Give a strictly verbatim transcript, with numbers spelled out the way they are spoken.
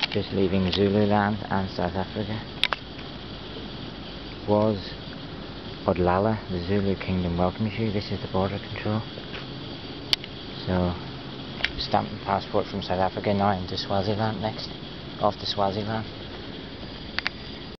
just leaving Zululand and South Africa. Was Golela, the Zulu kingdom, welcomes you. This is the border control. So, stamped passport from South Africa, now into Swaziland next. Off to Swaziland.